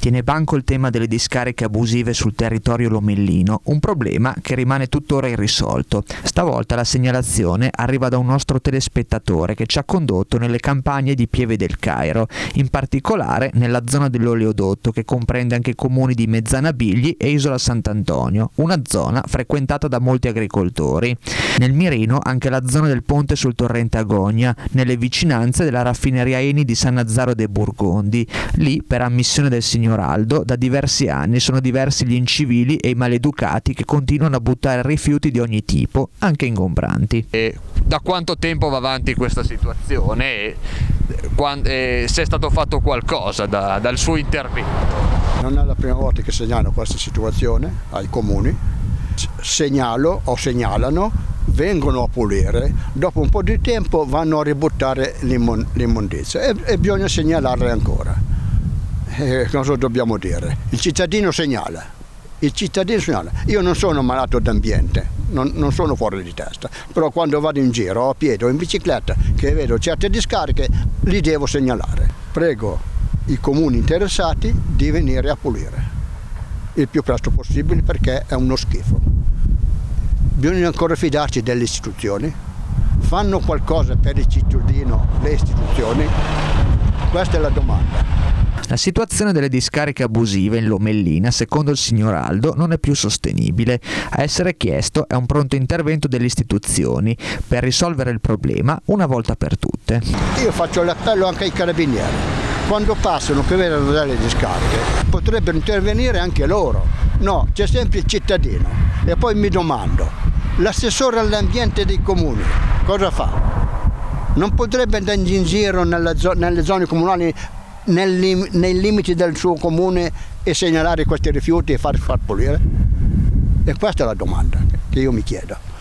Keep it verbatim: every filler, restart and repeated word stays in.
Tiene banco il tema delle discariche abusive sul territorio lomellino, un problema che rimane tuttora irrisolto. Stavolta la segnalazione arriva da un nostro telespettatore che ci ha condotto nelle campagne di Pieve del Cairo, in particolare nella zona dell'oleodotto che comprende anche i comuni di Mezzanabigli e Isola Sant'Antonio, una zona frequentata da molti agricoltori. Nel mirino anche la zona del ponte sul torrente Agonia, nelle vicinanze della raffineria Eni di San Nazzaro dei Burgondi. Lì, per ammissione del signor Aldo, da diversi anni sono diversi gli incivili e i maleducati che continuano a buttare rifiuti di ogni tipo, anche ingombranti. E da quanto tempo va avanti questa situazione e, e se è stato fatto qualcosa da, dal suo intervento? Non è la prima volta che segnalo questa situazione ai comuni, segnalo o segnalano, vengono a pulire, dopo un po' di tempo vanno a ributtare l'immondizia e, e bisogna segnalarle ancora. Eh, cosa dobbiamo dire? Il cittadino segnala, il cittadino segnala. Io non sono malato d'ambiente, non, non sono fuori di testa, però quando vado in giro a piedi o in bicicletta che vedo certe discariche li devo segnalare. Prego i comuni interessati di venire a pulire il più presto possibile perché è uno schifo. Bisogna ancora fidarci delle istituzioni, fanno qualcosa per il cittadino le istituzioni? Questa è la domanda. La situazione delle discariche abusive in Lomellina, secondo il signor Aldo, non è più sostenibile. A essere chiesto è un pronto intervento delle istituzioni per risolvere il problema una volta per tutte. Io faccio l'appello anche ai carabinieri. Quando passano che vedono delle discariche, potrebbero intervenire anche loro. No, c'è sempre il cittadino. E poi mi domando, l'assessore all'ambiente dei comuni cosa fa? Non potrebbe andare in giro nelle zone, nelle zone comunali Nei, nei limiti del suo comune e segnalare questi rifiuti e far, far pulire? E questa è la domanda che io mi chiedo.